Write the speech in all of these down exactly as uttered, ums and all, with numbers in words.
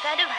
がるわ。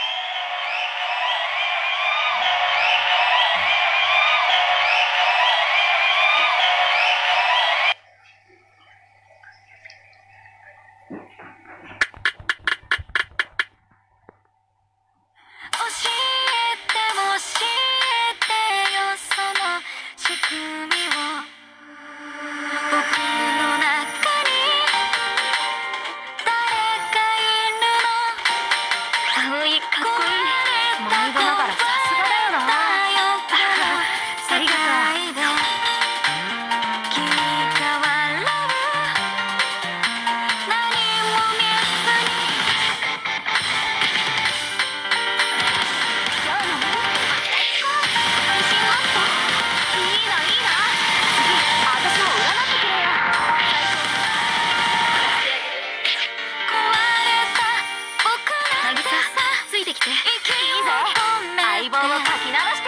教えて教えてよ、その仕組みを。僕の中に誰かいるの。葵かっこいい。毎度ながらさすがだよな。ありがとう。君が笑う何も見えずに。そうなの？自信あった？いいないいな。次私も占ってくれよ。壊れた僕なんてさ、ついてきていいぞ。相棒をかき鳴らして